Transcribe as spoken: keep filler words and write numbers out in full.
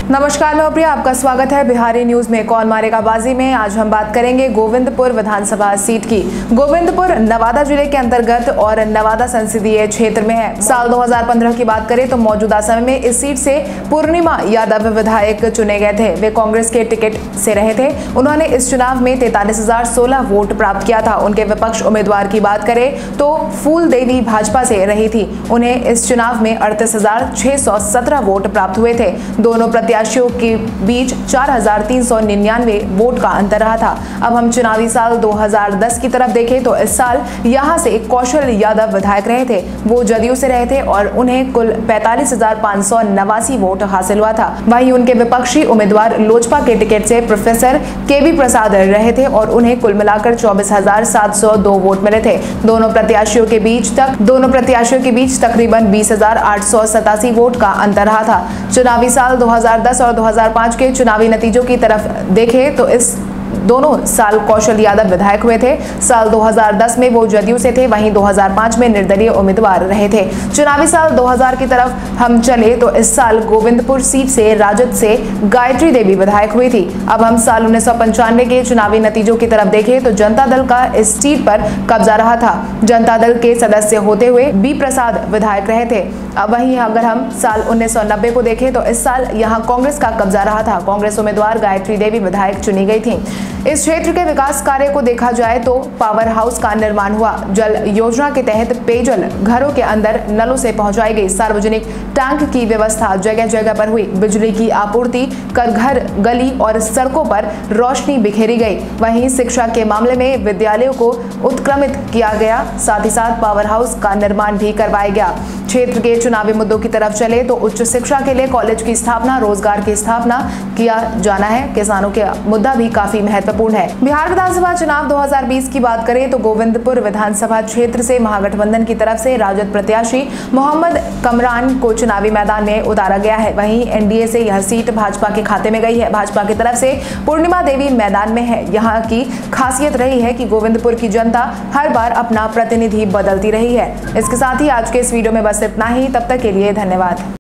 नमस्कार, मैं प्रिया, आपका स्वागत है बिहारी न्यूज में। कौन मारेगा बाजी में आज हम बात करेंगे गोविंदपुर विधानसभा सीट की। गोविंदपुर नवादा जिले के अंतर्गत और नवादा संसदीय क्षेत्र में है। साल दो हज़ार पंद्रह की बात करें तो मौजूदा समय में इस सीट से पूर्णिमा यादव विधायक चुने गए थे। वे कांग्रेस के टिकट से रहे थे। उन्होंने इस चुनाव में तैतालीस हजार सोलह वोट प्राप्त किया था। उनके विपक्ष उम्मीदवार की बात करें तो फूल देवी भाजपा से रही थी। उन्हें इस चुनाव में अड़तीस हजार छह सौ सत्रह वोट प्राप्त हुए थे। दोनों प्रत्याशियों के बीच चार हजार तीन सौ निन्यानवे वोट का अंतर रहा था। अब हम चुनावी साल दो हज़ार दस की तरफ देखें तो इस साल यहां से कौशल यादव विधायक रहे थे। वो जदयू से रहे थे और उन्हें कुल पैंतालीस हजार पाँच सौ नवासी वोट हासिल हुआ था। वहीं उनके विपक्षी उम्मीदवार लोजपा के टिकट से प्रोफेसर के वी प्रसाद रहे थे और उन्हें कुल मिलाकर चौबीस हजार सात सौ दो वोट मिले थे। दोनों प्रत्याशियों के बीच तक दोनों प्रत्याशियों के बीच तकरीबन बीस हजार आठ सौ सतासी वोट का अंतर रहा था। चुनावी साल दो हज़ार दस और दो हज़ार पाँच के चुनावी नतीजों की तरफ देखें तो इस दोनों साल कौशल यादव विधायक हुए थे। साल दो हज़ार दस में वो जदयू से थे, वहीं दो हज़ार पाँच में निर्दलीय उम्मीदवार रहे थे। चुनावी साल दो हज़ार की तरफ हम चले तो इस साल गोविंदपुर सीट से राजद से गायत्री देवी विधायक हुई थी। अब हम साल उन्नीस सौ पंचानवे के चुनावी नतीजों की तरफ देखें तो जनता दल का इस सीट पर कब्जा रहा था। जनता दल के सदस्य होते हुए बी प्रसाद विधायक रहे थे। अब वहीं अगर हम साल उन्नीस सौ नब्बे को देखें तो इस साल यहाँ कांग्रेस का कब्जा रहा था। कांग्रेस उम्मीदवार गायत्री देवी विधायक चुनी गई थी। इस क्षेत्र के विकास कार्य को देखा जाए तो पावर हाउस का निर्माण हुआ। जल योजना के तहत पेयजल घरों के अंदर नलों से पहुंचाई गई। सार्वजनिक टैंक की व्यवस्था जगह जगह पर हुई। बिजली की आपूर्ति कर घर गली और सड़कों पर रोशनी बिखेरी गई। वहीं शिक्षा के मामले में विद्यालयों को उत्क्रमित किया गया। साथ ही साथ पावर हाउस का निर्माण भी करवाया गया। क्षेत्र के चुनावी मुद्दों की तरफ चले तो उच्च शिक्षा के लिए कॉलेज की स्थापना, रोजगार की स्थापना किया जाना है। किसानों के मुद्दा भी काफी महत्वपूर्ण है। बिहार विधानसभा चुनाव दो हज़ार बीस की बात करें तो गोविंदपुर विधानसभा क्षेत्र से महागठबंधन की तरफ से राजद प्रत्याशी मोहम्मद कमरान को चुनावी मैदान में उतारा गया है। वहीं एनडीए से यह सीट भाजपा के खाते में गई है। भाजपा की तरफ से पूर्णिमा देवी मैदान में है। यहाँ की खासियत रही है कि गोविंदपुर की जनता हर बार अपना प्रतिनिधि बदलती रही है। इसके साथ ही आज के इस वीडियो में बस इतना ही। तब तक के लिए धन्यवाद।